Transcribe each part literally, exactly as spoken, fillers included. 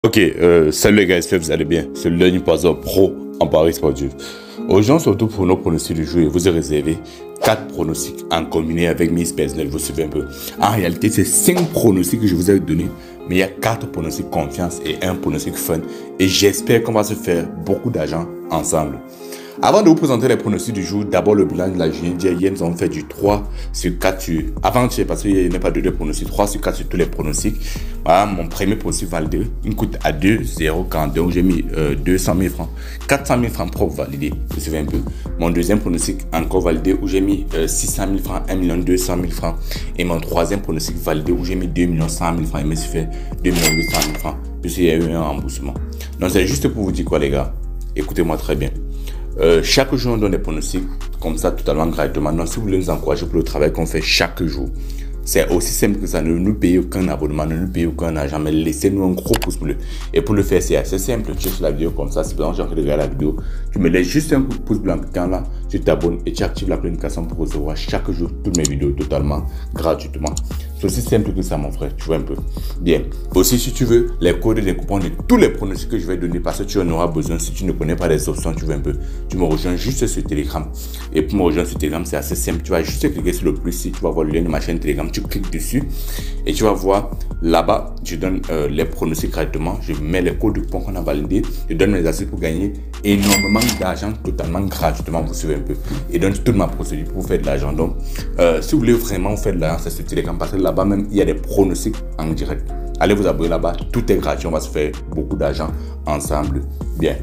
Ok, euh, salut les gars, j'espère que vous allez bien. C'est le Lenny Poisson Pro en Paris sportif. Aujourd'hui, surtout pour nos pronostics du jour, je vous ai réservé quatre pronostics en combiné avec mes personnels. Vous suivez un peu. En réalité, c'est cinq pronostics que je vous ai donnés, mais il y a quatre pronostics confiance et un pronostic fun. Et j'espère qu'on va se faire beaucoup d'argent ensemble. Avant de vous présenter les pronostics du jour, d'abord le bilan de la journée d'hier. Hier, nous avons fait du trois sur quatre sur... Avant-hier, parce qu'il n'y a pas de deux pronostics, trois sur quatre sur tous les pronostics. Voilà, mon premier pronostic validé, une coûte à deux virgule zéro quarante-deux, où j'ai mis euh, deux cent mille francs. quatre cent mille francs propres validés, vous suivez un peu. Mon deuxième pronostic encore validé, où j'ai mis euh, six cent mille francs, un million deux cent mille francs. Et mon troisième pronostic validé, où j'ai mis deux millions cent mille francs. Il me suis fait deux millions huit cent mille francs, puisqu'il y a eu un remboursement. Donc c'est juste pour vous dire quoi les gars, écoutez-moi très bien. Euh, chaque jour, on donne des pronostics comme ça, totalement gratuitement. Donc, si vous voulez nous encourager pour le travail qu'on fait chaque jour, c'est aussi simple que ça. Ne nous payez aucun abonnement, ne nous payez aucun argent, mais laissez-nous un gros pouce bleu. Et pour le faire, c'est assez simple. Tu es sur la vidéo comme ça. Si par exemple, j'ai envie de regarder la vidéo, tu me laisses juste un pouce bleu en cliquant là, tu t'abonnes et tu actives la notification pour recevoir chaque jour toutes mes vidéos totalement gratuitement. C'est aussi simple que ça, mon frère. Tu vois un peu. Bien. Aussi, si tu veux les codes et les coupons de tous les pronostics que je vais donner, parce que tu en auras besoin. Si tu ne connais pas les options, tu vois un peu. Tu me rejoins juste sur Telegram. Et pour me rejoindre sur Telegram, c'est assez simple. Tu vas juste cliquer sur le plus ici. Tu vas voir le lien de ma chaîne Telegram. Tu cliques dessus et tu vas voir là-bas. Je donne euh, les pronostics gratuitement. Je mets les codes de coupons qu'on a validés. Je donne mes astuces pour gagner énormément d'argent totalement gratuitement. Vous suivez un peu. Et donne toute ma procédure pour faire de l'argent. Donc, euh, si vous voulez vraiment faire de l'argent, c'est sur Telegram parce que là-bas même, il y a des pronostics en direct. Allez vous abonner là-bas. Tout est gratuit. On va se faire beaucoup d'argent ensemble. Bien.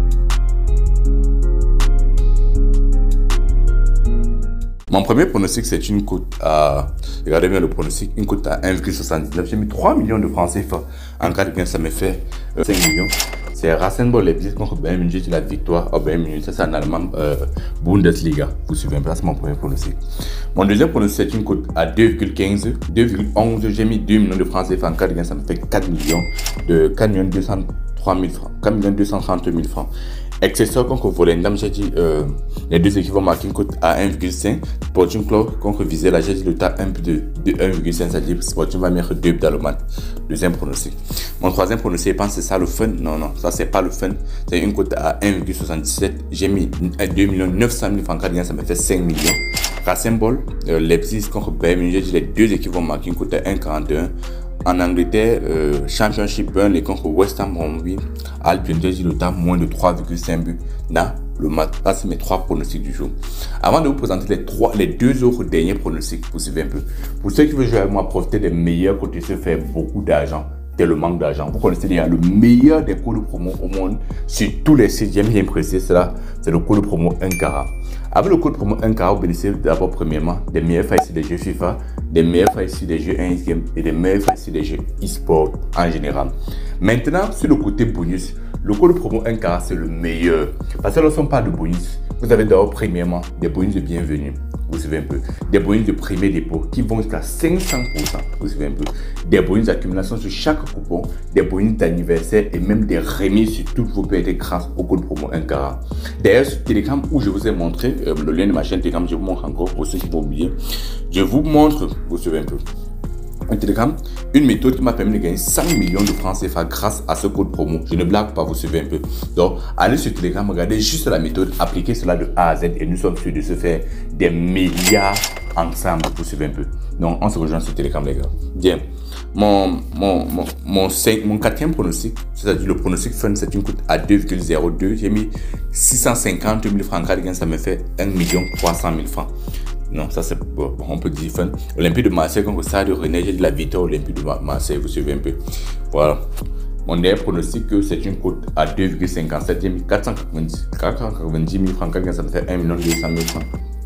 Mon premier pronostic, c'est une cote à... Regardez bien le pronostic, une cote à un virgule soixante-dix-neuf. J'ai mis trois millions de francs C F A. En cas de gain, ça me fait euh, cinq millions. C'est Rasenball Leipzig contre Bayern Munich, la victoire au Bayern Munich. Ça, c'est en allemand euh, Bundesliga. Vous suivez un peu, c'est mon premier pronostic. Mon deuxième pronostic, c'est une cote à deux virgule quinze, deux virgule onze. J'ai mis deux millions de francs C F A. En cas de gain, ça me fait quatre millions de quatre millions deux cent trois mille francs. quatre millions deux cent trente mille francs. Excelsior contre Volendam, j'ai dit euh, les deux équipes vont marquer une cote à un virgule cinq. Sporting Club contre Vizela, j'ai dit le tas un peu de, de un virgule cinq, c'est-à-dire Sporting va mettre deux buts dans le match. Deuxième pronostic. Mon troisième pronostic, je pense que c'est ça le fun. Non, non, ça c'est pas le fun. C'est une cote à un virgule soixante-dix-sept. J'ai mis deux millions neuf cent mille francs, ça me fait cinq millions. Rasenball, euh, Leipzig contre Bayern Munich, j'ai dit les deux équipes vont marquer une cote à un virgule quarante et un. En Angleterre, euh, Championship Burnley contre West Ham Bromwich, Albion, j'ai dit le temps moins de trois virgule cinq buts dans le match. Ça, c'est mes trois pronostics du jour. Avant de vous présenter les, trois, les deux autres derniers pronostics, vous suivez un peu. Pour ceux qui veulent jouer avec moi, profiter des meilleurs côtés, se faire beaucoup d'argent, tel le manque d'argent. Vous connaissez déjà le meilleur des codes de promo au monde sur tous les sites. J'aime bien préciser cela, c'est le code de promo un carat. Avec le code promo un carat, vous bénéficiez d'abord premièrement des meilleurs failles sur des jeux FIFA, des meilleurs failles sur des jeux un game et des meilleurs failles sur des jeux e-sport en général. Maintenant, sur le côté bonus, le code promo un carat c'est le meilleur. Parce que lorsqu'on parle de bonus, vous avez d'abord premièrement des bonus de bienvenue. Vous savez un peu. Des bonus de premier dépôt qui vont jusqu'à cinq cents pour cent. Vous savez un peu. Des bonus d'accumulation sur chaque coupon, des bonus d'anniversaire et même des remises sur toutes vos pertes grâce au code promo un carat. D'ailleurs, sur Telegram où je vous ai montré, euh, le lien de ma chaîne Telegram, je vous montre encore pour ceux qui vont oublier. Je vous montre, vous savez un peu. Un Telegram, une méthode qui m'a permis de gagner cent millions de francs C F A grâce à ce code promo. Je ne blague pas, vous suivez un peu. Donc, allez sur Telegram, regardez juste la méthode, appliquez cela de A à Z et nous sommes sûrs de se faire des milliards ensemble, vous suivez un peu. Donc, on se rejoint sur Telegram, les gars. Bien. Mon, mon, mon, mon, cinq, mon quatrième pronostic, c'est-à-dire le pronostic fun, c'est une cote à deux virgule zéro deux. J'ai mis six cent cinquante mille francs. Ça me fait un million trois cent mille francs. Non, ça c'est bon, on peut dire fun. Olympique de Marseille contre Stade Rennais, j'ai de la victoire Olympique de Marseille, vous suivez un peu. Voilà. Mon dernier pronostic, c'est une cote à deux virgule cinquante-sept. J'ai mis quatre cent quatre-vingt-dix mille francs. Ça me fait un million deux cent mille francs.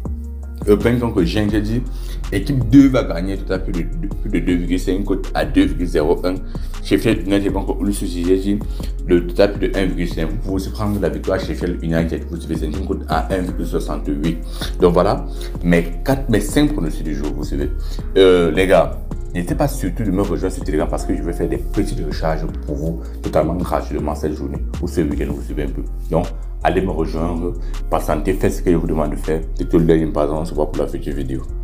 Eupen contre Genk, j'ai dit équipe deux va gagner tout à plus de, de, plus de deux virgule cinq, cote à deux virgule zéro un. Sheffield United contre Ulster, j'ai dit le total plus de un virgule cinq. Vous pouvez aussi prendre la victoire Sheffield United, vous savez, c'est une cote à un virgule soixante-huit. Donc voilà mes quatre, mes cinq pronostics du jour, vous savez. Euh, les gars, n'hésitez pas surtout de me rejoindre sur Telegram parce que je vais faire des petites recharges pour vous totalement gratuitement cette journée ou ce week-end, vous suivez un peu. Donc, allez me rejoindre, patientez, faites ce que je vous demande de faire. C'est tout le dernier, pardon, on se voit pour la future vidéo.